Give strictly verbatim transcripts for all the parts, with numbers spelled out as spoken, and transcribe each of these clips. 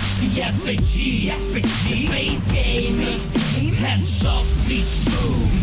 T F G, F G, Face Game, Headshot, Beach Boom.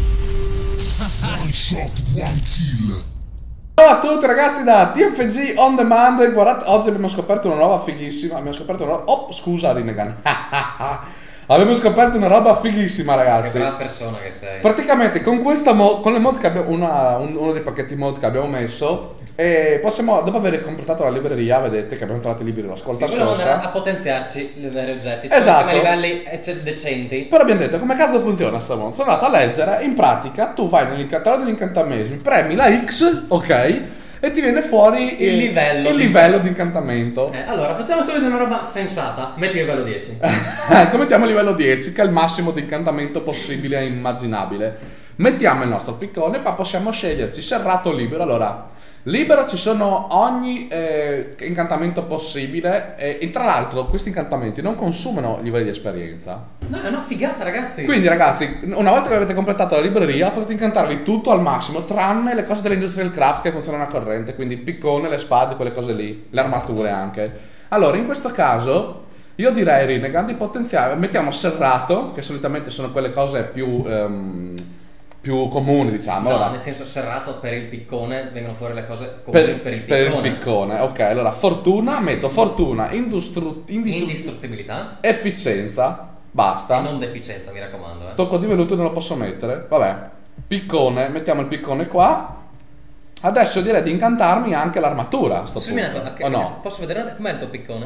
One shot, one kill. Ciao a tutti ragazzi da T F G On Demand. Guardate, oggi abbiamo scoperto una roba fighissima. Abbiamo scoperto una roba... Oh, scusa Rinnegan. Abbiamo scoperto una roba fighissima ragazzi. Che brava persona che sei. Praticamente con questa mod, con le mod che abbiamo, una, un, uno dei pacchetti mod che abbiamo messo, e possiamo, dopo aver completato la libreria, vedete che abbiamo trovato i libri la scorsa sì, volevo andare scorsa. a potenziarci i vari oggetti, Esatto. siamo a livelli decenti. Però abbiamo detto come cazzo funziona sta mod. Sono andato a leggere, in pratica tu vai nell'incantatorio degli incantamesimi, premi la X, ok? E ti viene fuori il, il livello, il di... livello di incantamento. Eh, allora, facciamo subito una roba sensata. Metti il livello dieci. Ecco, mettiamo il livello dieci, che è il massimo di incantamento possibile e immaginabile. Mettiamo il nostro piccone, qua possiamo sceglierci serrato o libero. Allora, libero ci sono ogni eh, incantamento possibile e, e tra l'altro questi incantamenti non consumano livelli di esperienza. No, è una figata ragazzi. Quindi ragazzi, una volta che avete completato la libreria potete incantarvi tutto al massimo, tranne le cose dell'industrial craft che funzionano a corrente, quindi il piccone, le spade, quelle cose lì, le armature anche. Allora, in questo caso io direi Rinnegan di potenziare, mettiamo serrato, che solitamente sono quelle cose più... Um, più comuni, diciamo. No, allora, nel senso serrato per il piccone vengono fuori le cose comuni per, per il piccone. Per il piccone, ok. Allora, fortuna, metto fortuna, industru, indistru, indistruttibilità, efficienza, basta. E non deficienza, mi raccomando. Eh. Tocco di velluto non lo posso mettere, vabbè. Piccone, mettiamo il piccone qua. Adesso direi di incantarmi anche l'armatura. Sto sì, punto. Okay, o no? Posso vedere com'è il tuo piccone?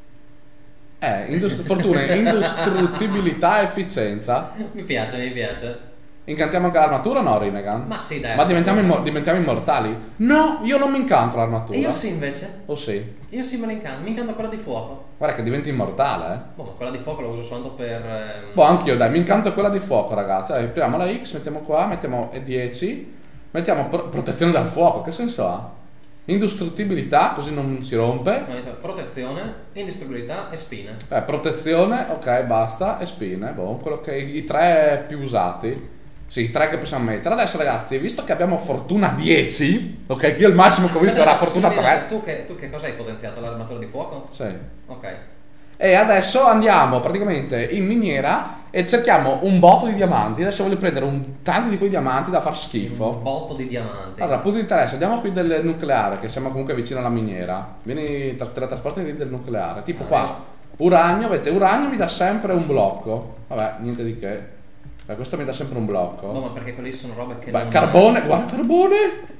Eh, industri, fortuna, indistruttibilità, efficienza. Mi piace, mi piace. Incantiamo anche l'armatura o no, Rinnegan? Ma sì, dai. Ma diventiamo, immor diventiamo immortali? No, io non mi incanto l'armatura. E io sì invece. Oh sì? Io sì me la incanto, mi incanto quella di fuoco. Guarda che diventi immortale, eh. Boh, ma quella di fuoco la uso soltanto per... Ehm... Boh, anch'io dai, mi incanto quella di fuoco ragazzi. Dai, apriamo la X, mettiamo qua, mettiamo dieci. Mettiamo pro protezione dal fuoco, che senso ha? Indistruttibilità, così non si rompe. Protezione, indistruttibilità e spine. Eh, protezione, ok, basta, e spine. Boh, quello che i tre più usati. Sì, i tre che possiamo mettere. Adesso ragazzi, visto che abbiamo fortuna dieci, ok, che io il massimo che ho visto era fortuna tre. Tu che, tu che cosa hai potenziato? L'armatura di fuoco? Sì. Ok. E adesso andiamo praticamente in miniera e cerchiamo un botto di diamanti. Adesso voglio prendere un, tanti di quei diamanti da far schifo. Un botto di diamanti. Allora, punto di interesse, andiamo qui del nucleare, che siamo comunque vicino alla miniera. Vieni, te la trasporti del nucleare. Tipo qua, uranio, avete uranio mi dà sempre un blocco. Vabbè, niente di che. Beh, questo mi dà sempre un blocco. No, ma perché quelli sono robe che Beh, non... carbone, guarda carbone!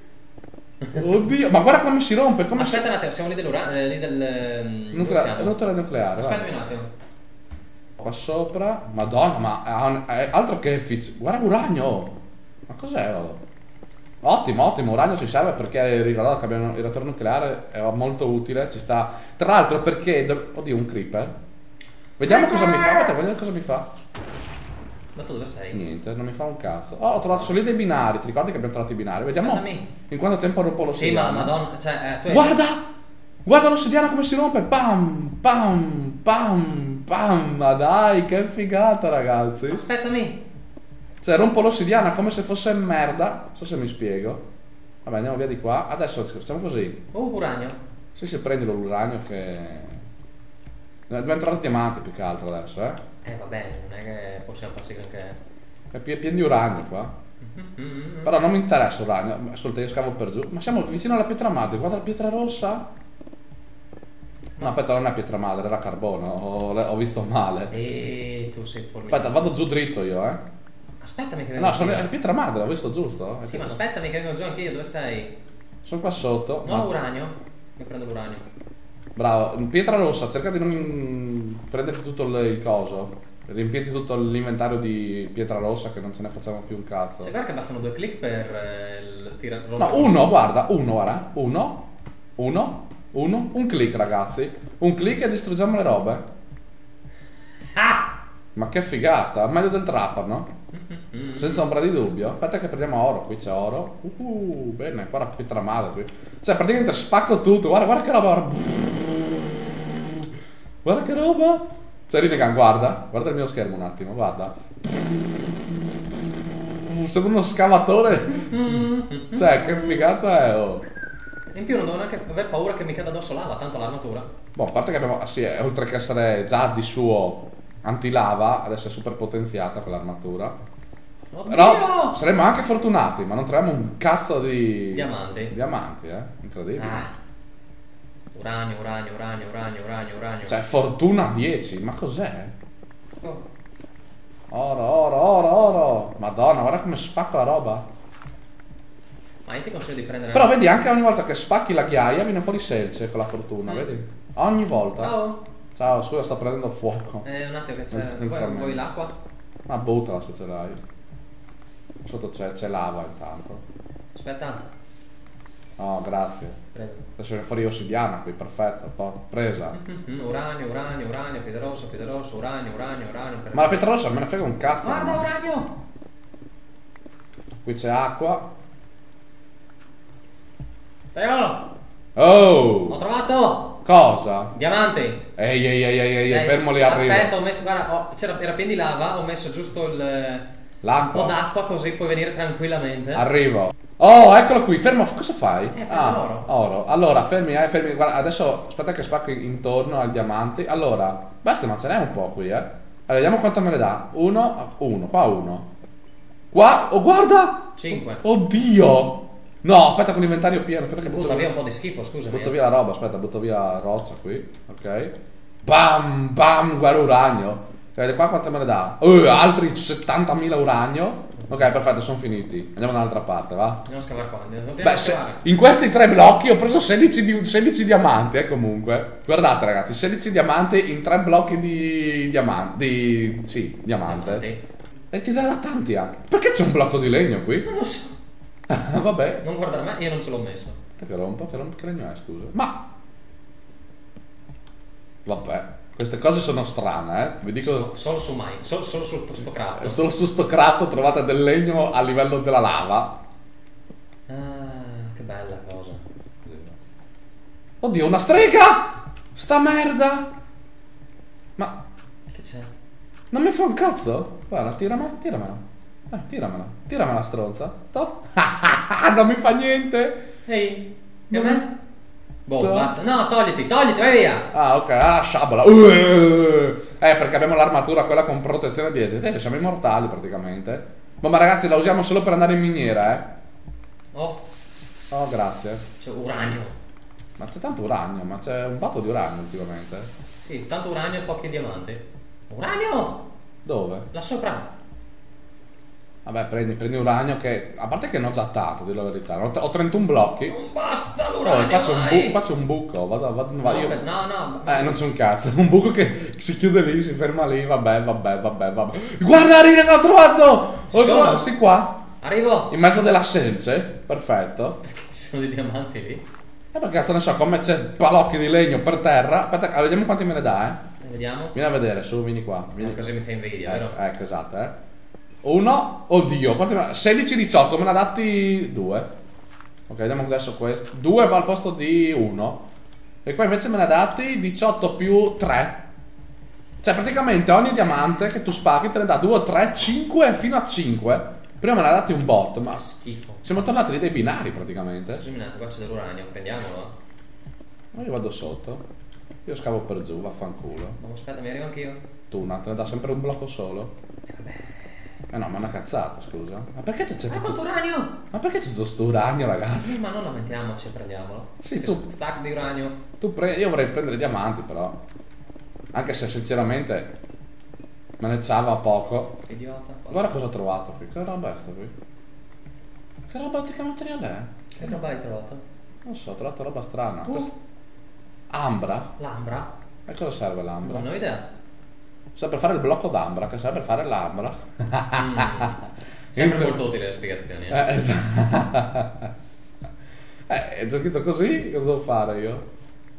Oddio, ma guarda come si rompe, come Aspetta si... un attimo, siamo lì dell'uranio, eh, lì del... Nucleare, rotore nucleare. Aspetta vai. un attimo. Qua sopra, madonna, ma è altro che effic... Guarda l'uranio! Ma cos'è? Ottimo, ottimo, uranio ci serve perché ricordato che abbiamo il reattore nucleare, è molto utile, ci sta... Tra l'altro perché... Oddio, un creeper. Vediamo cosa mi fa, aspetta, vediamo cosa mi fa. Ma tu dove sei? Niente, non mi fa un cazzo. Oh, ho trovato solo dei binari, ti ricordi che abbiamo trovato i binari? Vediamo Aspettami. in quanto tempo rompo l'ossidiana. Sì, ma madonna, cioè... Eh, tu hai... Guarda! Guarda l'ossidiana come si rompe! Pam, pam, pam, pam! Ma dai, che figata ragazzi! Aspettami! Cioè rompo l'ossidiana come se fosse merda. Non so se mi spiego. Vabbè, andiamo via di qua. Adesso facciamo così. Oh, uranio. Sì, sì, prendilo l'uranio che... Dobbiamo entrare diamanti più che altro adesso, eh? Eh vabbè, non è che possiamo farci anche... È pieno di uranio qua. Mm-hmm. Però non mi interessa uranio. Ascolta, io scavo per giù. Ma siamo vicino alla pietra madre. Guarda la pietra rossa. No, aspetta, non è pietra madre, era carbone. Ho, ho visto male. E tu sei formica. Aspetta, vado giù dritto io, eh. Aspettami che vengo. No, sono è pietra madre, ho visto giusto? È sì, pietra... ma aspettami che vengo giù anche io, dove sei? Sono qua sotto. No, ma... uranio. Io prendo l'uranio. Bravo, pietra rossa, cerca di non prenderti tutto il, il coso. Riempirti tutto l'inventario di pietra rossa che non ce ne facciamo più un cazzo. Cioè, guarda che bastano due click per eh, il tirare. No, uno, guarda, uno, guarda. Uno, uno, uno, un click ragazzi. Un click e distruggiamo le robe. Ah! Ma che figata, meglio del trapper, no? Senza ombra di dubbio. Aspetta che prendiamo oro, qui c'è oro. Uh, bene, guarda pietra madre. Cioè praticamente spacco tutto, guarda, guarda che roba. Guarda che roba. Cioè Rinnegan, guarda, guarda il mio schermo un attimo, guarda. Sembra uno scavatore. Cioè, che figata è, oh. In più non devo neanche aver paura che mi cada addosso lava, tanto l'armatura. Boh, a parte che abbiamo, ah, sì, eh, oltre che essere già di suo antilava, adesso è super potenziata quell'armatura. Oddio! Però saremmo anche fortunati, ma non troviamo un cazzo di... Diamanti. Diamanti, eh? Incredibile. Ah. Uranio, uranio, uranio, uranio, uranio, uranio. Cioè, fortuna dieci, ma cos'è? Oh. Oro, oro, oro, oro. Madonna, guarda come spacco la roba. Ma io ti consiglio di prendere... Però vedi, anche ogni volta che spacchi la ghiaia viene fuori selce con la fortuna, Mm. vedi? Ogni volta. Ciao! Ciao, scusa, sto prendendo fuoco. Eh, un attimo che c'è... Nel- nel Vuoi, fermento. vuoi l'acqua? Ma buttala se ce l'hai. Sotto c'è, c'è lava intanto. Aspetta. No, grazie. Prego. Adesso viene fuori ossidiana qui, perfetto. Po- presa. Mm, uranio, uranio, uranio, pietra rossa, pietra rossa, uranio, uranio, uranio. Ma la pietra rossa me ne frega un cazzo. Guarda, uranio! Qui c'è acqua. Teo! Oh! Ho trovato! Cosa? Diamanti! Ehi, ehi, ehi, ehi, ehi, Eh, fermo lì, arrivo. Aspetta, ho messo, guarda, ho- c'era, era pieno di lava, ho messo giusto il... un po' L'acqua. d'acqua così puoi venire tranquillamente. Arrivo. Oh, eccolo qui, fermo. Cosa fai? Eh, prendo ah, l'oro. oro. Allora, fermi, eh, fermi. Guarda, adesso aspetta che spacco intorno ai diamanti. Allora, basta, ma ce n'è un po' qui, eh. Allora, vediamo quanto me ne dà. Uno, uno, qua uno. Qua, oh, guarda! cinque. Oddio! No, aspetta con l'inventario pieno. Aspetta che butto Butta via via, un po' di schifo, scusami. butto eh. via la roba. Aspetta, butto via roccia qui. Ok. Bam, bam, guarda uranio. Vedete qua quanto me ne dà? Uh, altri settantamila uranio. Ok, perfetto, sono finiti. Andiamo dall'altra parte, va? Andiamo a scavare qua. Andiamo Beh, a se- scavare. in questi tre blocchi ho preso sedici, di- sedici diamanti, eh, comunque. Guardate, ragazzi, sedici diamanti in tre blocchi di diamanti. Di... Sì, diamante. Diamanti. E ti dà da tanti anche. Perché c'è un blocco di legno qui? Non lo so. Vabbè. Non guardare me, io non ce l'ho messo. Te che rompo, che rompo, che legno è, scusa. Ma... Vabbè, queste cose sono strane, eh. Vi dico... Solo, solo su mai, solo, solo su sto, sto craft. Solo su sto craft trovate del legno a livello della lava. Ah, che bella cosa. Oddio, una strega! Sta merda! Ma... Che c'è? Non mi fa un cazzo? Guarda, tiramela, tiramela. Eh, tiramela. Tiramela, stronza. To. Non mi fa niente. Ehi, e a Non me? Boh, To. basta. No, togliti, togliti, vai via. Ah, ok, ah, sciabola. Uh, eh, perché abbiamo l'armatura, quella con protezione dietro. Eh, siamo immortali praticamente. Boh, ma ragazzi, la usiamo solo per andare in miniera, eh. Oh, Oh, grazie. c'è uranio. Ma c'è tanto uranio, ma c'è un botto di uranio ultimamente. Sì, tanto uranio e pochi diamanti. Uranio! Dove? Là sopra. Vabbè, prendi, prendi uranio che... A parte che ne ho già tanto, dir la verità. Ho, ho trentuno blocchi. Non basta Oh, l'uranio, qua c'è un, vai. bu- qua c'è un buco. Vado, vado, vado, No, io... beh, no, no. Eh, non c'è un cazzo. Un buco che si chiude lì, si ferma lì. Vabbè, vabbè, vabbè, vabbè. Guarda, Rina, che ho trovato! Ci Ho sono? trovato, sì, qua. Arrivo. In mezzo della selce. Perfetto. Ci sono dei diamanti lì. E perché cazzo ne so, come c'è palocchi di legno per terra. Aspetta, ah, vediamo quanti me ne dà, eh. Vediamo. Vieni a vedere, su, vieni qua. Vieni. No, così mi fa invidia, Eh, vero? ecco, esatto, eh. Uno, oddio, quanti me ne... sedici, diciotto, me ne ha dati due. Ok, vediamo adesso questo. due va al posto di uno. E qua invece me ne ha dati diciotto più tre. Cioè, praticamente ogni diamante che tu spacchi te ne dà due, tre, cinque fino a cinque. Prima me ne ha dati un bot, ma Schifo. siamo tornati lì dai binari praticamente. Illuminato, qua c'è dell'uranio, prendiamolo. Ma io vado sotto. Io scavo per giù, vaffanculo. Ma aspetta, mi arrivo anch'io. Tuna, te ne dà sempre un blocco solo. Eh vabbè. Eh no, ma è una cazzata, scusa. Ma perché c'è Ah, tutto... quanto uranio! Ma perché c'è tutto sto uranio, ragazzi? Sì, ma non lamentiamoci, prendiamolo. Sì, Sì, tu- stack di uranio. Tu pre- io vorrei prendere diamanti, però. Anche se sinceramente me ne ciava poco. Idiota. Guarda cosa ho trovato qui. Che roba è sta qui? Che roba, che materiale è? Che roba hai trovato? Non so, ho trovato roba strana. Uh. Questa- Ambra? L'ambra? E cosa serve l'ambra? Non ho idea. Serve per fare il blocco d'ambra, che serve per fare l'ambra. Mm. Sempre Inter- molto utile le spiegazioni. Eh. Eh, esatto. Eh, è già scritto così, cosa devo fare io?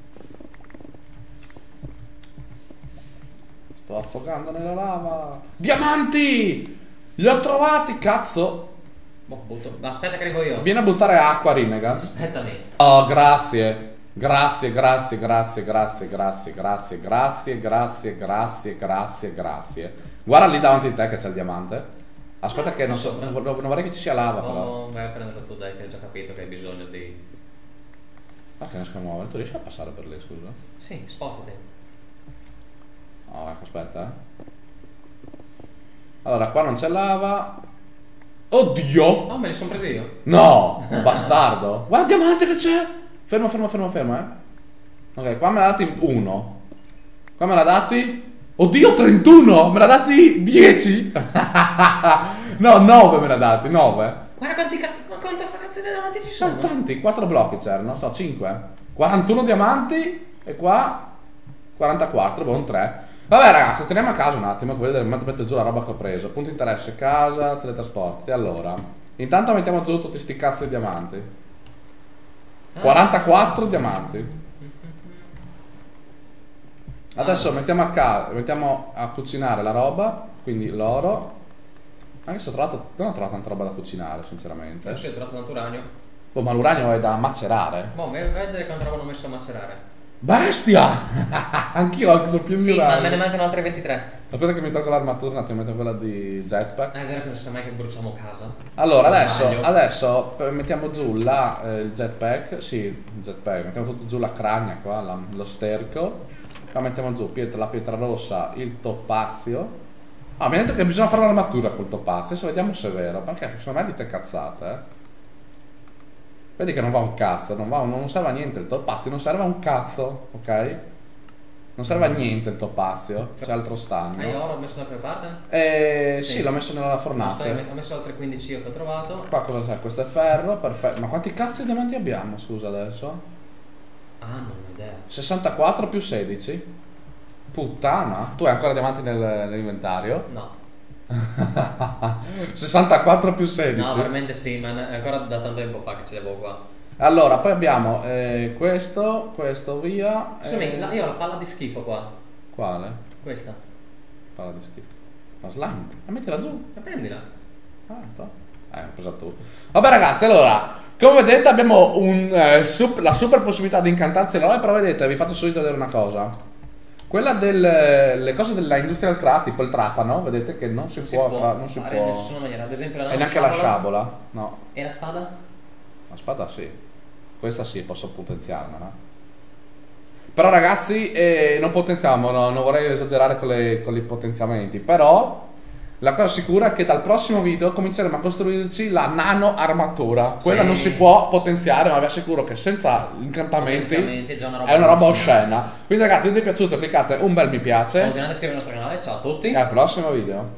Sto affogando nella lava. Diamanti! Li ho trovati, cazzo! Boh, butto. Aspetta che arrivo io. Vieni a buttare acqua, Rinnegan. Aspettami. Oh, grazie. Grazie, grazie, grazie, grazie, grazie, grazie, grazie, grazie, grazie, grazie, grazie. Guarda lì davanti a te che c'è il diamante. Aspetta che non so, non, vor- non vorrei che ci sia lava però. Oh, vai a prenderlo tu, dai, che hai già capito che hai bisogno di... Ma che non si muove? Tu riesci a passare per lì, scusa? Sì, spostati. Oh, ecco, aspetta, eh. Allora, qua non c'è lava. Oddio! No, me li sono presi io. No! Bastardo! Guarda il diamante che c'è! Fermo, fermo, fermo, fermo, eh. Ok, qua me l'ha dati uno. Qua me l'ha dati... Oddio, trentuno! Me l'ha dati dieci! No, nove me l'ha dati, nove. Guarda quanti cazzo, ma quanta cazzo di diamanti ci sono? Sono tanti, quattro blocchi c'erano, so, cinque. quarantuno diamanti e qua quarantaquattro, buon tre. Vabbè ragazzi, teniamo a casa un attimo, per vedere, mettere giù la roba che ho preso. Punto interesse, casa, teletrasporti. Allora, intanto mettiamo giù tutti sti cazzo di diamanti. quarantaquattro diamanti. Adesso mettiamo a, ca mettiamo a cucinare la roba, quindi l'oro. Anche se ho trovato, non ho trovato tanta roba da cucinare, sinceramente. Non si è trovato tanto uranio. Oh, ma l'uranio è da macerare. Boh, vai a vedere quanta roba hanno messo a macerare. Bestia! Anch'io sono più di Sì, ma uranio. me ne mancano altre ventitré. Aspetta che mi tolgo l'armatura, un attimo, metto quella di jetpack. Ah, è vero che non si sa mai che bruciamo casa. Allora, adesso, Sbaglio. adesso eh, mettiamo giù la, eh, il jetpack. Sì, il jetpack. Mettiamo tutto giù la cragna qua, la- lo sterco. Qua mettiamo giù pietra, la pietra rossa, il toppazio. Ah, mi ha detto che bisogna fare un'armatura col toppazio. Adesso vediamo se è vero. Perché secondo me dite cazzate, eh. Vedi che non va un cazzo, non, va, non serve a niente il toppazio, non serve a un cazzo, ok? Non serve a niente il toppazio, c'è altro Hai stagno. oro messo da quelle parte? Eh sì, Sì. l'ho messo nella No, stai- fornace. ho messo altre quindici io che ho trovato. Qua cosa c'è? Questo è ferro, perfetto. Ma quanti cazzo di diamanti abbiamo, scusa adesso? Ah, non ho idea. sessantaquattro più sedici? Puttana, tu hai ancora diamanti nel- nell'inventario? No. sessantaquattro più sedici? No, veramente sì, ma è ancora da tanto tempo fa che ce l'avevo qua. Allora, poi abbiamo eh, questo, questo via. Scusami, eh, la- io ho la palla di schifo qua. Quale? Questa. Parla di schifo. Ma slime? Ma mettila giù. Ma prendila. Ah, to. Eh, l'ho presa tu. Vabbè ragazzi, allora, come vedete abbiamo un, eh, sup- la super possibilità di incantarci l'oro, però vedete, vi faccio subito vedere una cosa. Quella delle cose della industrial craft, tipo il trapano, vedete che non si, Si può, può tra- non si fare può. in nessuna maniera. Ad esempio la E neanche la sciabola. No, E la spada? la spada sì. Questa sì, posso potenziarmela. Però ragazzi, eh, non potenziamo, no, non vorrei esagerare con, le- con i potenziamenti, però la cosa sicura è che dal prossimo video cominceremo a costruirci la nano armatura. Quella Sì. non si può potenziare, ma vi assicuro che senza incantamenti Potenziamenti è già una roba è una roba bellissima. oscena. Quindi ragazzi, se vi è piaciuto cliccate un bel mi piace Continuate a iscrivervi al nostro canale, ciao a tutti. e al prossimo video.